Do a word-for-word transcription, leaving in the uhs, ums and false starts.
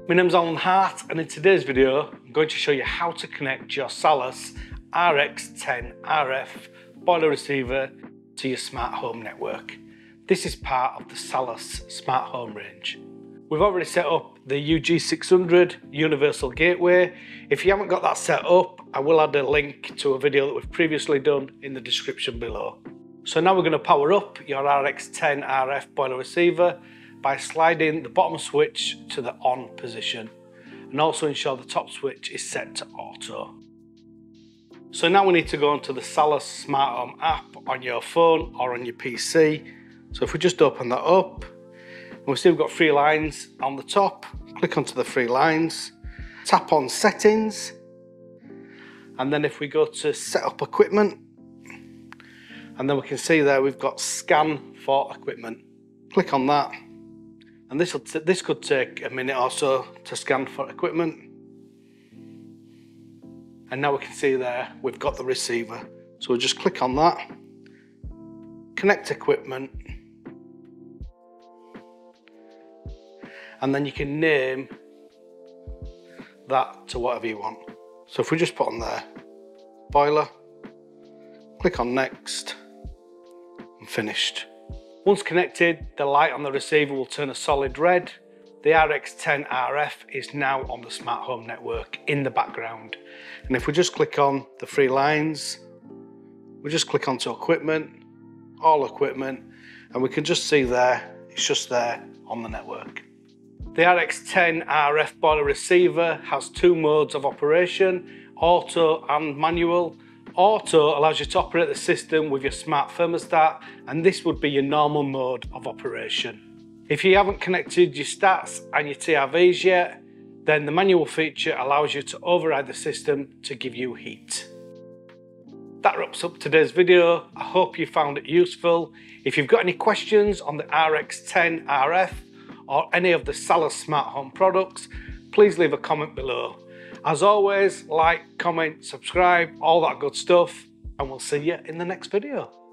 My name's Allen Hart, and in today's video I'm going to show you how to connect your Salus R X ten R F Boiler Receiver to your smart home network. This is part of the Salus Smart Home Range. We've already set up the U G six hundred Universal Gateway. If you haven't got that set up, I will add a link to a video that we've previously done in the description below. So now we're going to power up your R X ten R F Boiler Receiver by sliding the bottom switch to the on position, and also ensure the top switch is set to auto. So now we need to go onto the Salus Smart Home app on your phone or on your P C. So if we just open that up, we'll see we've got three lines on the top. Click onto the three lines, tap on settings, and then if we go to set up equipment, and then we can see there we've got scan for equipment. Click on that. And this, will this could take a minute or so to scan for equipment. And now we can see there we've got the receiver. So we'll just click on that, connect equipment, and then you can name that to whatever you want. So if we just put on there, boiler, click on next, and finished. Once connected, the light on the receiver will turn a solid red. The R X ten R F is now on the smart home network in the background. And if we just click on the three lines, we just click onto equipment, all equipment, and we can just see there, it's just there on the network. The R X ten R F Boiler Receiver has two modes of operation, auto and manual. Auto allows you to operate the system with your smart thermostat, and this would be your normal mode of operation. If you haven't connected your stats and your T R Vs yet, then the manual feature allows you to override the system to give you heat. That wraps up today's video. I hope you found it useful. If you've got any questions on the R X ten R F or any of the Salus Smart Home products, please leave a comment below. As always, like, comment, subscribe, all that good stuff, and we'll see you in the next video.